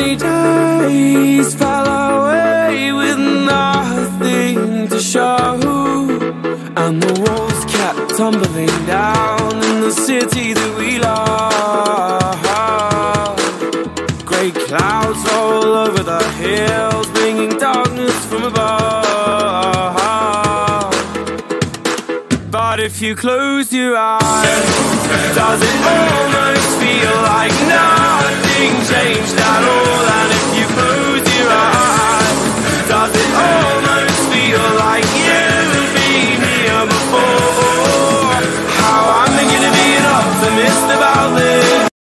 sunny days fell away with nothing to show, and the walls kept tumbling down in the city that we love. Grey clouds roll over the hills, bringing darkness from above. But if you close your eyes, does it almost feel like nothing changed at all? And if you close your